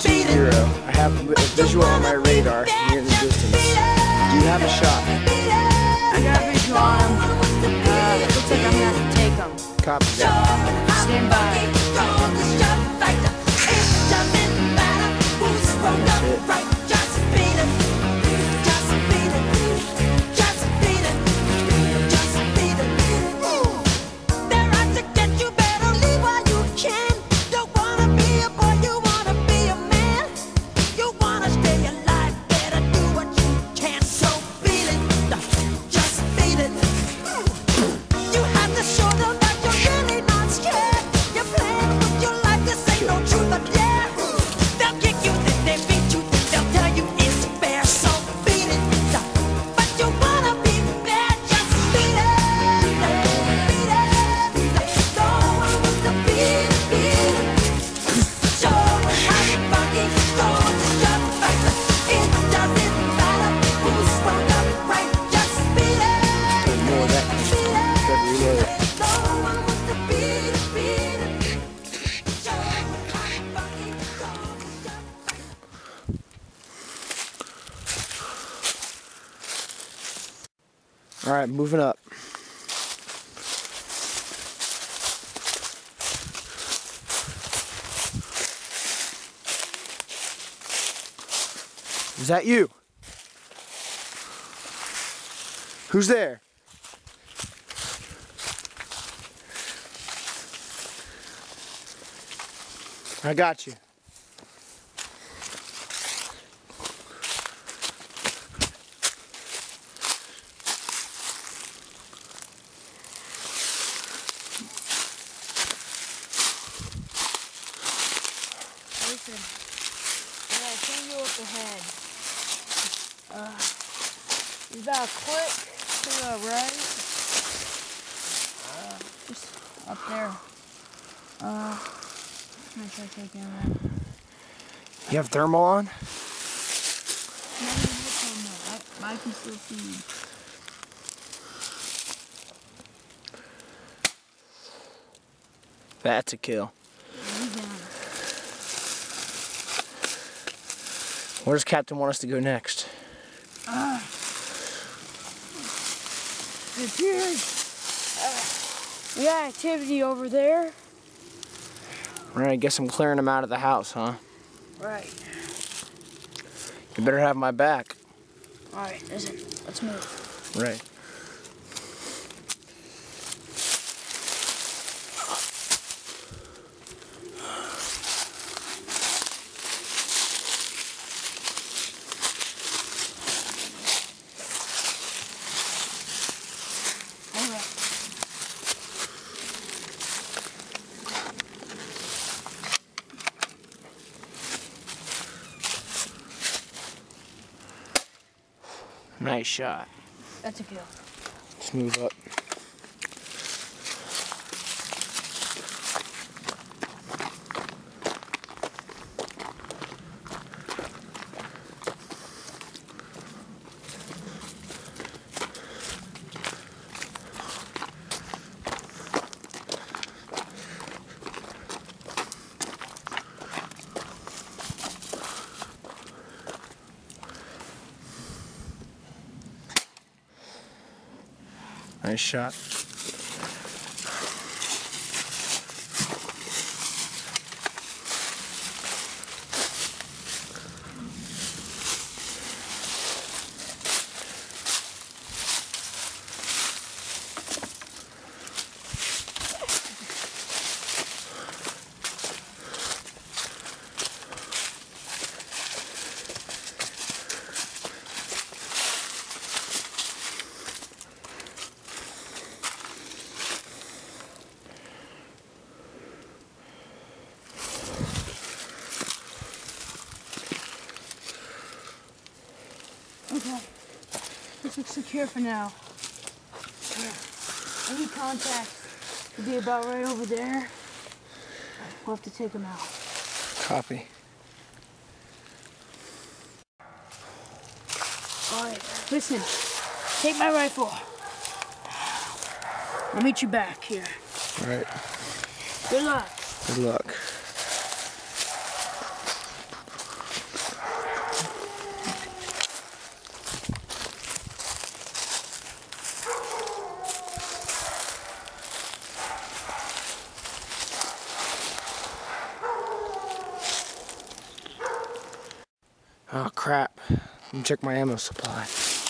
0. I have a visual on my radar near in the distance. Do you have a shot? I got a visual on him. Looks like I'm gonna have to take him. Copy that. Stand by. All right, moving up. Is that you? Who's there? I got you. Listen, I gotta send you up ahead. It's about a click to the right. Just up there. I'm gonna try taking that. You have thermal on? No, I can still see you. That's a kill. Where does Captain want us to go next? We got activity over there. Right, I guess I'm clearing them out of the house, huh? Right. You better have my back. Alright, listen, let's move. Right. Nice shot. That's a kill. Let's move up. Nice shot. Okay, this looks secure for now. Yeah. Any contact could be about right over there. We'll have to take them out. Copy. Alright, listen. Take my rifle. I'll meet you back here. All right. Good luck. Good luck. Oh crap. Let me check my ammo supply.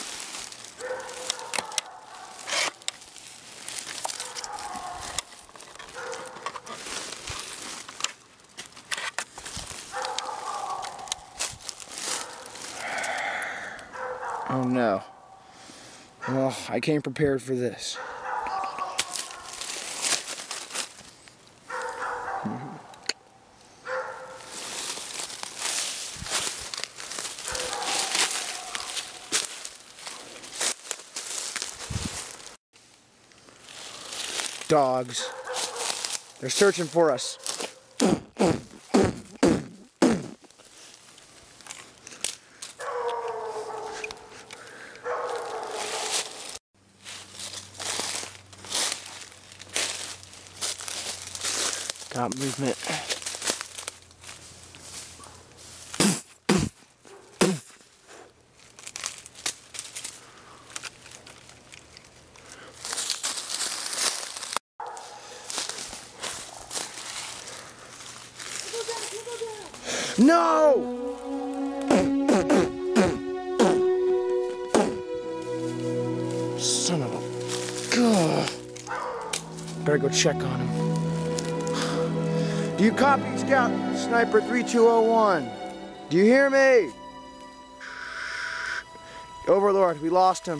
Oh no. Well, I came prepared for this. Dogs. They're searching for us. Got movement. No! Son of a... Ugh. Better go check on him. Do you copy, Scout? Sniper 3201. Do you hear me? Overlord, we lost him.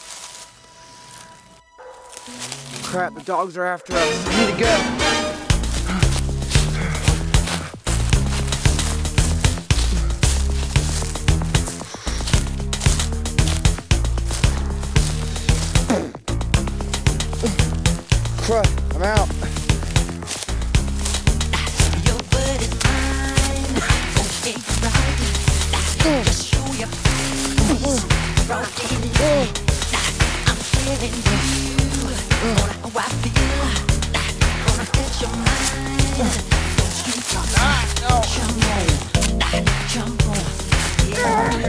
Crap, the dogs are after us. We need to go. Crud, I'm out. Your word is mine. Okay, right. Just show your face. Broken. I'm telling you how I feel. Gonna set your mind. Don't you talk. Jump on. Yeah.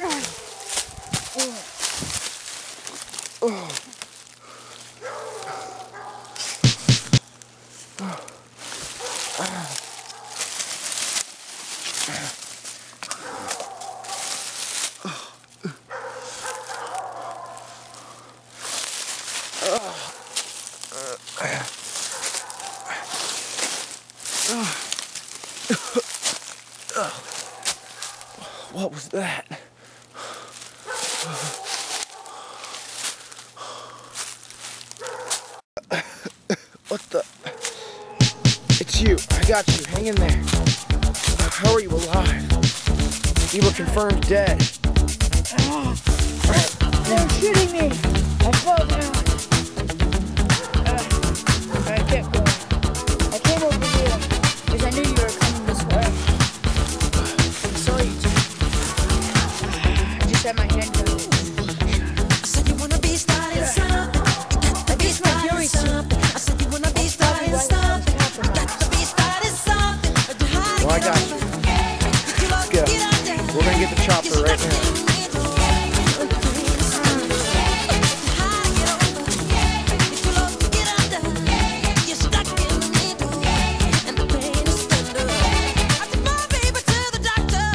What was that? What the? It's you. I got you. Hang in there. How are you alive? You were confirmed dead. They're shooting me. I fell down.